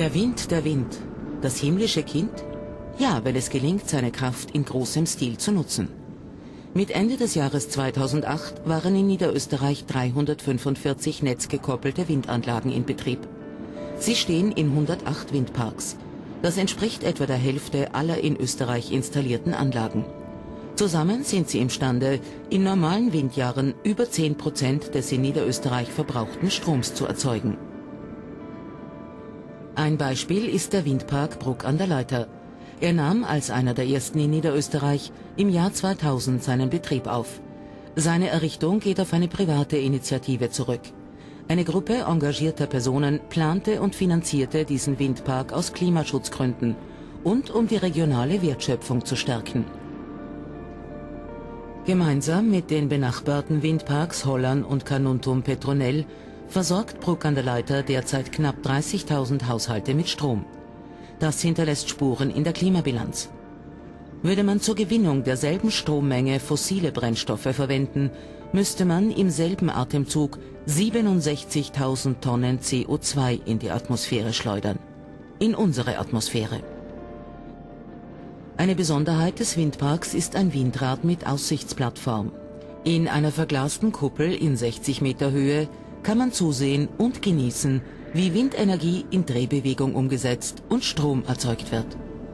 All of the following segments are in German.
Der Wind, das himmlische Kind? Ja, wenn es gelingt, seine Kraft in großem Stil zu nutzen. Mit Ende des Jahres 2008 waren in Niederösterreich 345 netzgekoppelte Windanlagen in Betrieb. Sie stehen in 108 Windparks. Das entspricht etwa der Hälfte aller in Österreich installierten Anlagen. Zusammen sind sie imstande, in normalen Windjahren über 10% des in Niederösterreich verbrauchten Stroms zu erzeugen. Ein Beispiel ist der Windpark Bruck an der Leitha. Er nahm als einer der ersten in Niederösterreich im Jahr 2000 seinen Betrieb auf. Seine Errichtung geht auf eine private Initiative zurück. Eine Gruppe engagierter Personen plante und finanzierte diesen Windpark aus Klimaschutzgründen und um die regionale Wertschöpfung zu stärken. Gemeinsam mit den benachbarten Windparks Hollern und Carnuntum Petronell versorgt Bruck an der Leitha derzeit knapp 30.000 Haushalte mit Strom. Das hinterlässt Spuren in der Klimabilanz. Würde man zur Gewinnung derselben Strommenge fossile Brennstoffe verwenden, müsste man im selben Atemzug 67.000 Tonnen CO2 in die Atmosphäre schleudern. In unsere Atmosphäre. Eine Besonderheit des Windparks ist ein Windrad mit Aussichtsplattform. In einer verglasten Kuppel in 60 Meter Höhe kann man zusehen und genießen, wie Windenergie in Drehbewegung umgesetzt und Strom erzeugt wird.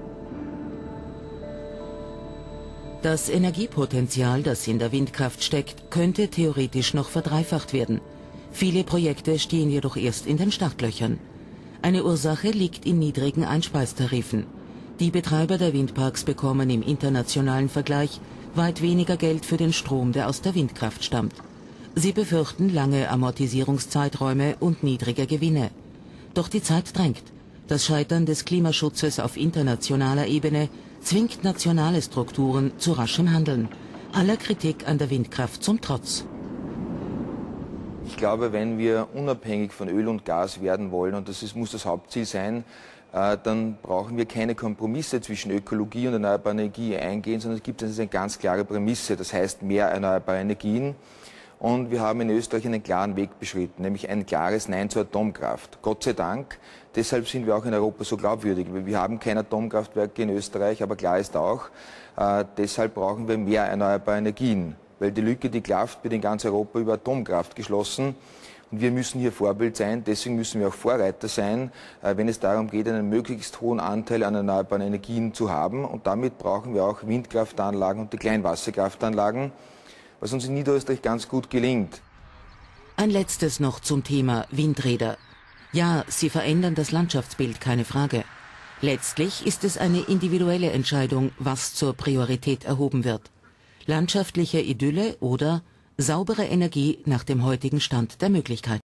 Das Energiepotenzial, das in der Windkraft steckt, könnte theoretisch noch verdreifacht werden. Viele Projekte stehen jedoch erst in den Startlöchern. Eine Ursache liegt in niedrigen Einspeistarifen. Die Betreiber der Windparks bekommen im internationalen Vergleich weit weniger Geld für den Strom, der aus der Windkraft stammt. Sie befürchten lange Amortisierungszeiträume und niedrige Gewinne. Doch die Zeit drängt. Das Scheitern des Klimaschutzes auf internationaler Ebene zwingt nationale Strukturen zu raschem Handeln. Aller Kritik an der Windkraft zum Trotz. Ich glaube, wenn wir unabhängig von Öl und Gas werden wollen, und muss das Hauptziel sein, dann brauchen wir keine Kompromisse zwischen Ökologie und erneuerbarer Energie eingehen, sondern es gibt eine ganz klare Prämisse, das heißt mehr erneuerbare Energien. Und wir haben in Österreich einen klaren Weg beschritten, nämlich ein klares Nein zur Atomkraft. Gott sei Dank. Deshalb sind wir auch in Europa so glaubwürdig. Wir haben keine Atomkraftwerke in Österreich, aber klar ist auch, deshalb brauchen wir mehr erneuerbare Energien. Weil die Lücke, die klafft, wird in ganz Europa über Atomkraft geschlossen. Und wir müssen hier Vorbild sein, deswegen müssen wir auch Vorreiter sein, wenn es darum geht, einen möglichst hohen Anteil an erneuerbaren Energien zu haben. Und damit brauchen wir auch Windkraftanlagen und die Kleinwasserkraftanlagen, was uns in Niederösterreich ganz gut gelingt. Ein letztes noch zum Thema Windräder. Ja, sie verändern das Landschaftsbild, keine Frage. Letztlich ist es eine individuelle Entscheidung, was zur Priorität erhoben wird. Landschaftliche Idylle oder saubere Energie nach dem heutigen Stand der Möglichkeiten.